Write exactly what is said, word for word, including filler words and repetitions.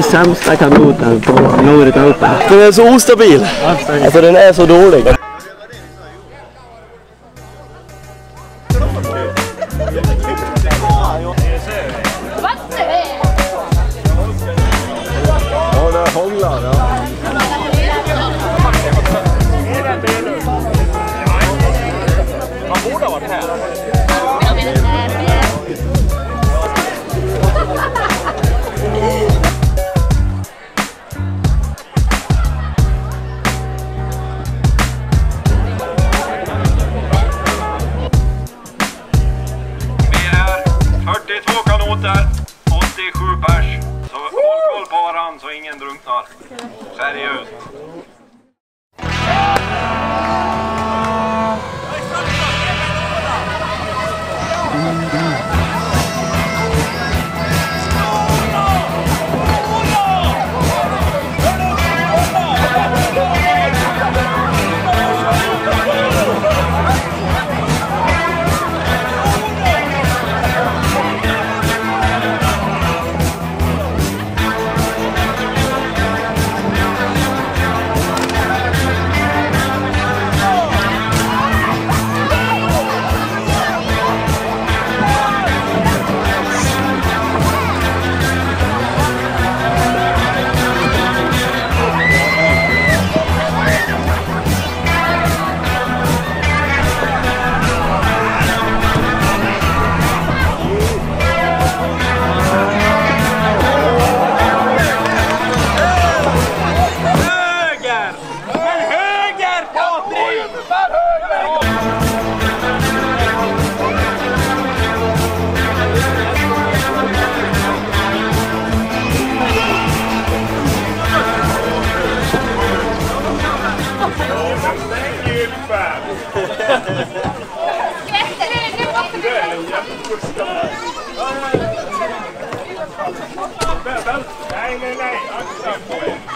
den sämsta kanoten på Nordeuropa. Den är så ostabil. Alltså den är så dålig. Ja, det hånglar, ja. Man borde ha varit här. fyrtiotvå kanoter, åttiosju pers. Så håll koll på varann så ingen drunknar. Seriöst. Nej, nej, nej.